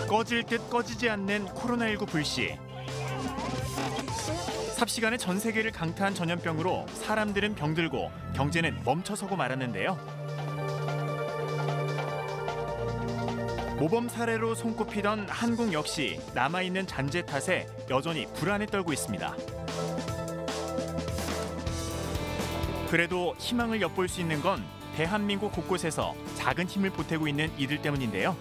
꺼질 듯 꺼지지 않는 코로나19 불씨. 삽시간에 전 세계를 강타한 전염병으로 사람들은 병들고 경제는 멈춰서고 말았는데요. 모범 사례로 손꼽히던 한국 역시 남아있는 잔재 탓에 여전히 불안에 떨고 있습니다. 그래도 희망을 엿볼 수 있는 건 대한민국 곳곳에서 작은 힘을 보태고 있는 이들 때문인데요.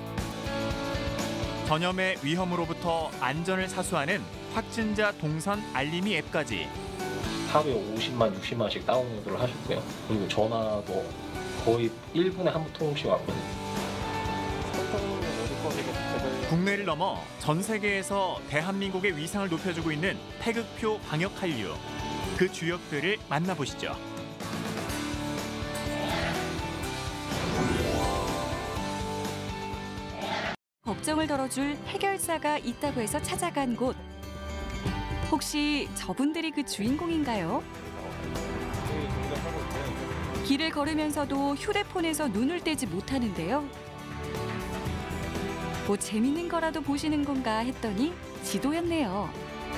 전염의 위험으로부터 안전을 사수하는 확진자 동선 알림이 앱까지. 하루에 50만, 60만씩 다운로드를 하셨고요. 그리고 전화도 거의 1분에 한 통씩 왔거든요. 국내를 넘어 전 세계에서 대한민국의 위상을 높여주고 있는 태극표 방역 한류. 그 주역들을 만나보시죠. 걱정을 덜어줄 해결사가 있다고 해서 찾아간 곳. 혹시 저분들이 그 주인공인가요? 길을 걸으면서도 휴대폰에서 눈을 떼지 못하는데요. 뭐 재밌는 거라도 보시는 건가 했더니 지도였네요.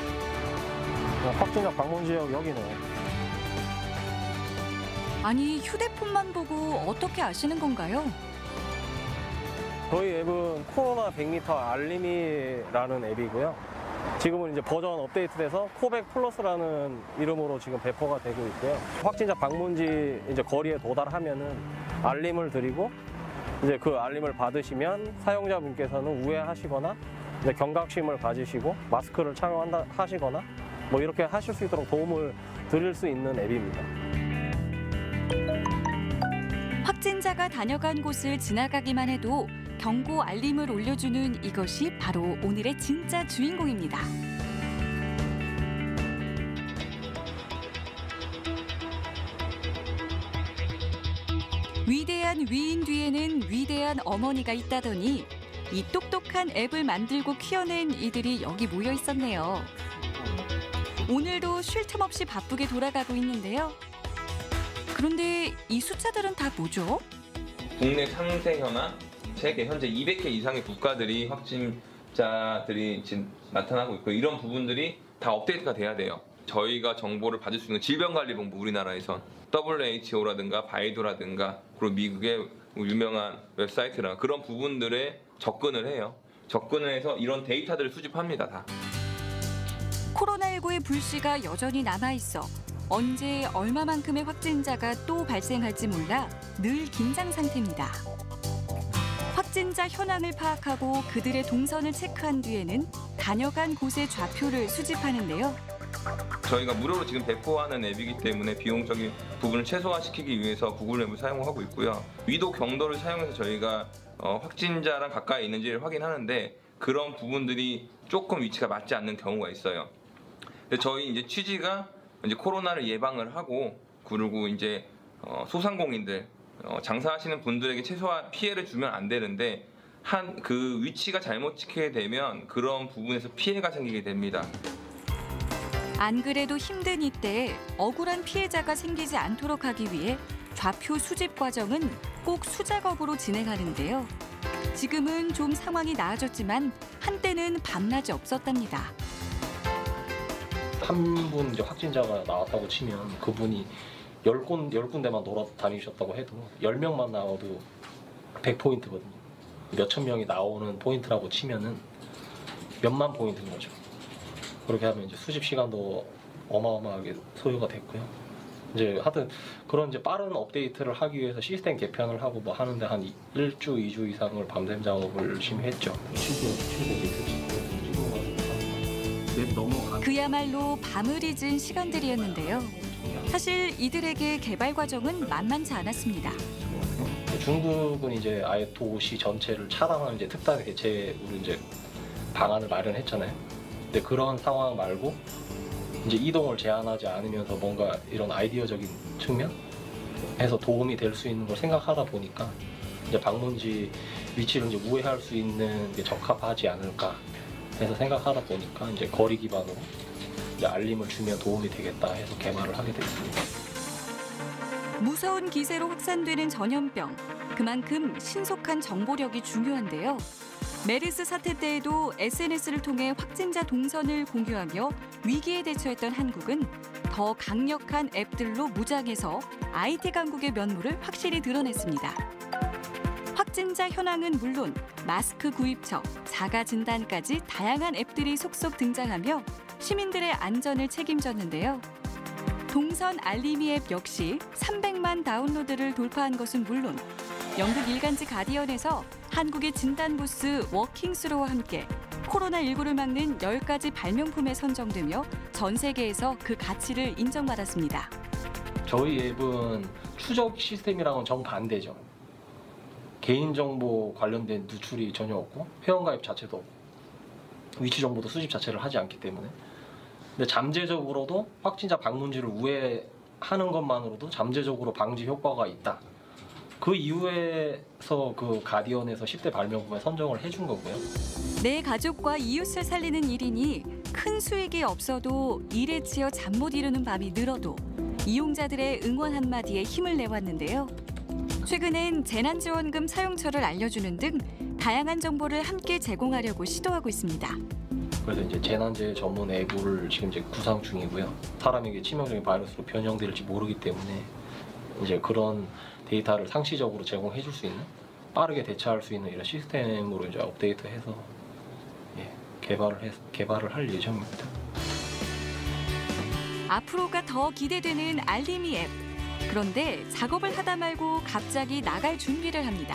확진자 방문 지역 여기네. 아니 휴대폰만 보고 어떻게 아시는 건가요? 저희 앱은 코로나 100m 알림이라는 앱이고요. 지금은 이제 버전 업데이트돼서 코백 플러스라는 이름으로 지금 배포가 되고 있고요. 확진자 방문지 이제 거리에 도달하면은 알림을 드리고 이제 그 알림을 받으시면 사용자분께서는 우회하시거나 이제 경각심을 가지시고 마스크를 착용하시거나 뭐 이렇게 하실 수 있도록 도움을 드릴 수 있는 앱입니다. 확진자가 다녀간 곳을 지나가기만 해도 경고 알림을 올려주는 이것이 바로 오늘의 진짜 주인공입니다. 위대한 위인 뒤에는 위대한 어머니가 있다더니 이 똑똑한 앱을 만들고 키워낸 이들이 여기 모여 있었네요. 오늘도 쉴 틈 없이 바쁘게 돌아가고 있는데요. 그런데 이 숫자들은 다 뭐죠? 국내 상세 현황, 세계 현재 200개 이상의 국가들이 확진자들이 지금 나타나고 있고 이런 부분들이 다 업데이트가 돼야 돼요. 저희가 정보를 받을 수 있는 질병관리본부 우리나라에선 WHO라든가 바이도라든가 그리고 미국의 유명한 웹사이트나 그런 부분들에 접근을 해요. 접근을 해서 이런 데이터들을 수집합니다. 다. 코로나19의 불씨가 여전히 남아있어 언제 얼마만큼의 확진자가 또 발생할지 몰라 늘 긴장 상태입니다. 확진자 현황을 파악하고 그들의 동선을 체크한 뒤에는 다녀간 곳의 좌표를 수집하는데요. 저희가 무료로 지금 배포하는 앱이기 때문에 비용적인 부분을 최소화시키기 위해서 구글 맵을 사용하고 있고요. 위도 경도를 사용해서 저희가 확진자랑 가까이 있는지를 확인하는데 그런 부분들이 조금 위치가 맞지 않는 경우가 있어요. 근데 저희 이제 취지가 이제 코로나를 예방을 하고 그리고 이제 소상공인들 장사하시는 분들에게 최소한 피해를 주면 안 되는데 그 위치가 잘못 찍히게 되면 그런 부분에서 피해가 생기게 됩니다. 안 그래도 힘든 이때 억울한 피해자가 생기지 않도록 하기 위해 좌표 수집 과정은 꼭 수작업으로 진행하는데요. 지금은 좀 상황이 나아졌지만 한때는 밤낮이 없었답니다. 한 분 이제 확진자가 나왔다고 치면 그분이 10군데만 돌아다니셨다고 해도 10명만 나와도 100포인트거든요. 몇천 명이 나오는 포인트라고 치면은 몇만 포인트인 거죠. 그렇게 하면 이제 수집 시간도 어마어마하게 소요가 됐고요. 이제 하여튼 그런 이제 빠른 업데이트를 하기 위해서 시스템 개편을 하고 뭐 하는데 한 1주, 2주 이상을 밤샘 작업을 열심히 했죠. 그야말로 밤을 잊은 시간들이었는데요. 사실 이들에게 개발 과정은 만만치 않았습니다. 중국은 이제 아예 도시 전체를 차단하는 이제 특단 개최로 이제 방안을 마련했잖아요. 근데 그런 상황 말고 이제 이동을 제한하지 않으면서 뭔가 이런 아이디어적인 측면에서 도움이 될 수 있는 걸 생각하다 보니까 이제 방문지 위치를 이제 우회할 수 있는 게 적합하지 않을까 해서 생각하다 보니까 이제 거리 기반으로 이제 알림을 주면 도움이 되겠다 해서 개발을 하게 됐습니다. 무서운 기세로 확산되는 전염병. 그만큼 신속한 정보력이 중요한데요. 메르스 사태 때에도 SNS를 통해 확진자 동선을 공유하며 위기에 대처했던 한국은 더 강력한 앱들로 무장해서 IT 강국의 면모를 확실히 드러냈습니다. 확진자 현황은 물론 마스크 구입처, 자가 진단까지 다양한 앱들이 속속 등장하며 시민들의 안전을 책임졌는데요. 동선 알림이 앱 역시 300만 다운로드를 돌파한 것은 물론 영국 일간지 가디언에서 한국의 진단 부스 워킹스로와 함께 코로나19를 막는 10가지 발명품에 선정되며 전 세계에서 그 가치를 인정받았습니다. 저희 앱은 추적 시스템이랑은 정반대죠. 개인정보 관련된 누출이 전혀 없고 회원가입 자체도 없고 위치 정보도 수집 자체를 하지 않기 때문에 근데 잠재적으로도 확진자 방문지를 우회하는 것만으로도 잠재적으로 방지 효과가 있다. 그 이후에서 그 가디언에서 10대 발명품에 선정을 해준 거고요. 내 가족과 이웃을 살리는 일이니 큰 수익이 없어도 일에 치여 잠 못 이루는 밤이 늘어도 이용자들의 응원 한마디에 힘을 내왔는데요. 최근엔 재난지원금 사용처를 알려주는 등 다양한 정보를 함께 제공하려고 시도하고 있습니다. 그래서 이제 재난재해 전문 앱을 지금 이제 구상 중이고요. 사람에게 치명적인 바이러스로 변형될지 모르기 때문에 이제 그런 데이터를 상시적으로 제공해 줄 수 있는 빠르게 대처할 수 있는 이런 시스템으로 이제 업데이트해서 개발을 할 예정입니다. 앞으로가 더 기대되는 알림이 앱. 그런데 작업을 하다 말고 갑자기 나갈 준비를 합니다.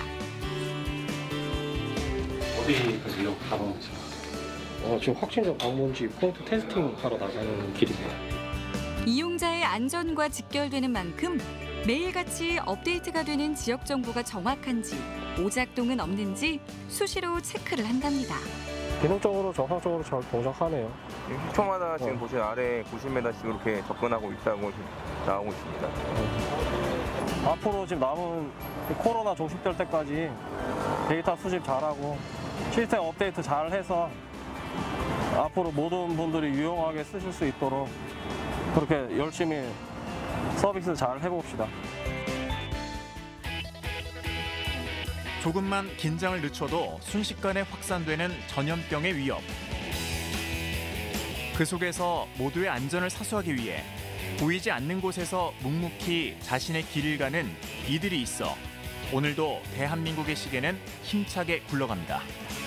어디까지 이렇게 가는 거죠? 지금 확진자 방문지 포인트 테스팅 하러 나가는 길입니다. 이용자의 안전과 직결되는 만큼 매일같이 업데이트가 되는 지역 정보가 정확한지 오작동은 없는지 수시로 체크를 한답니다. 기능적으로 정상적으로 잘 동작하네요. 10초마다 지금 보시면 아래 90m씩 이렇게 접근하고 있다고 나오고 있습니다. 앞으로 지금 남은 코로나 종식될 때까지 데이터 수집 잘하고 시스템 업데이트 잘해서 앞으로 모든 분들이 유용하게 쓰실 수 있도록 그렇게 열심히 서비스 잘 해봅시다. 조금만 긴장을 늦춰도 순식간에 확산되는 전염병의 위협. 그 속에서 모두의 안전을 사수하기 위해 보이지 않는 곳에서 묵묵히 자신의 길을 가는 이들이 있어 오늘도 대한민국의 시계는 힘차게 굴러갑니다.